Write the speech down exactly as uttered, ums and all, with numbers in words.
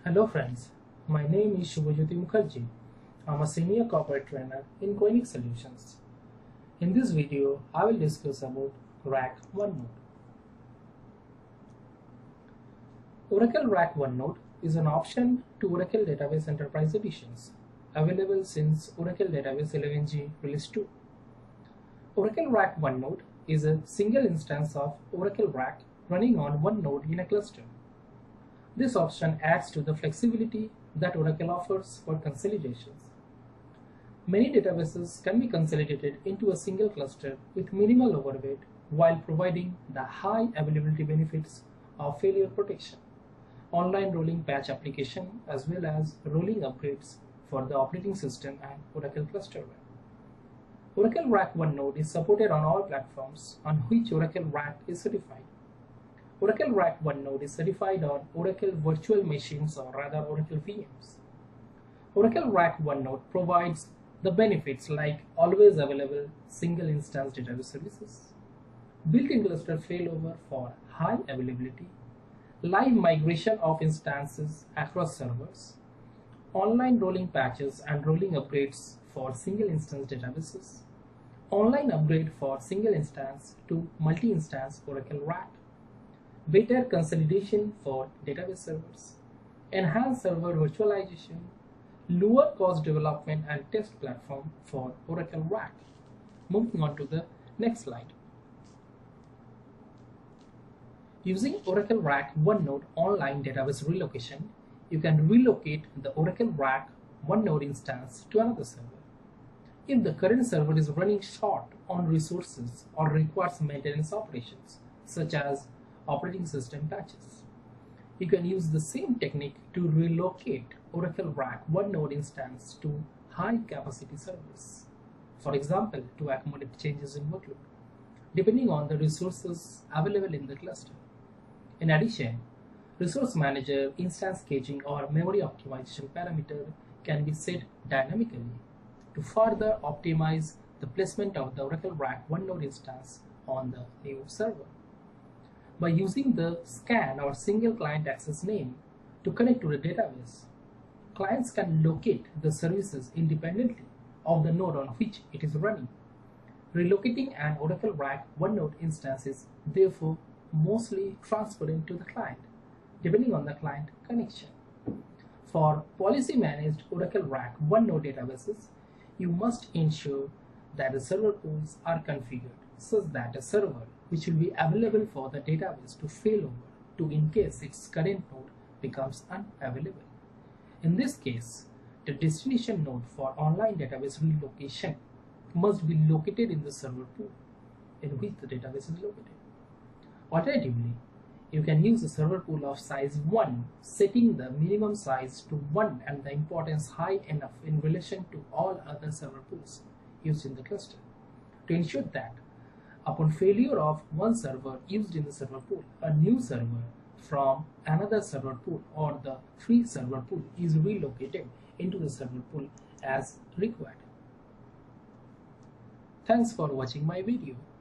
Hello friends, my name is Shubhajyoti Mukherjee. I'm a senior corporate trainer in Koenig Solutions. In this video, I will discuss about R A C One Node. Oracle R A C One Node is an option to Oracle Database Enterprise Editions, available since Oracle Database eleven G Release two. Oracle R A C One Node is a single instance of Oracle R A C running on one node in a cluster. This option adds to the flexibility that Oracle offers for consolidations. Many databases can be consolidated into a single cluster with minimal overhead while providing the high availability benefits of failure protection, online rolling patch application, as well as rolling upgrades for the operating system and Oracle clusterware. Oracle R A C One Node is supported on all platforms on which Oracle R A C is certified. Oracle R A C One Node is certified on Oracle virtual machines, or rather Oracle V Ms. Oracle R A C One Node provides the benefits like always available single instance database services, built-in cluster failover for high availability, live migration of instances across servers, online rolling patches and rolling upgrades for single instance databases, online upgrade for single instance to multi-instance Oracle R A C, better consolidation for database servers, enhanced server virtualization, lower cost development and test platform for Oracle R A C. Moving on to the next slide. Using Oracle R A C One Node online database relocation, you can relocate the Oracle R A C One Node instance to another server. If the current server is running short on resources or requires maintenance operations, such as operating system patches, you can use the same technique to relocate Oracle R A C One Node instance to high capacity servers, for example, to accommodate changes in workload, depending on the resources available in the cluster. In addition, resource manager, instance caching, or memory optimization parameter can be set dynamically to further optimize the placement of the Oracle R A C One Node instance on the new server. By using the scan or single client access name to connect to the database, clients can locate the services independently of the node on which it is running. Relocating an Oracle R A C One Node instance is therefore mostly transparent to the client, depending on the client connection. For policy managed Oracle R A C One Node databases, you must ensure that the server pools are configured such that a server which will be available for the database to fail over to in case its current node becomes unavailable. In this case, the destination node for online database relocation must be located in the server pool in which the database is located. Alternatively, you can use a server pool of size one, setting the minimum size to one and the importance high enough in relation to all other server pools used in the cluster, to ensure that upon failure of one server used in the server pool, a new server from another server pool or the free server pool is relocated into the server pool as required. Thanks for watching my video.